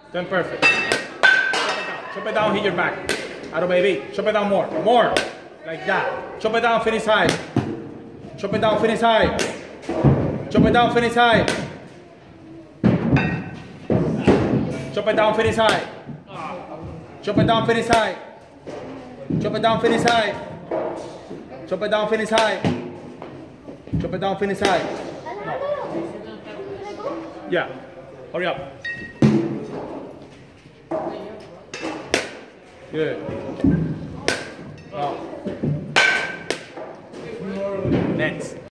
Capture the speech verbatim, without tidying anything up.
Done perfect. Chop it down. Chop it down, hit your back. Aro baby. Chop it down more. More. Like that. Chop it down, finish high. Chop it down, finish high. Chop it down, finish high. Chop it down, finish high. Chop it down, finish high. Chop it down, finish high. Chop it down, finish high. Chop it down, finish high. Yeah. Hurry up. Good. Oh. Next.